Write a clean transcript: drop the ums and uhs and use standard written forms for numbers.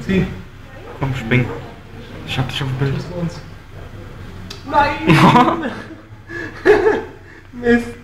Zieh. Komm, spring. Ich hab dich auf dem Bild. Das war uns. Nein! Mist.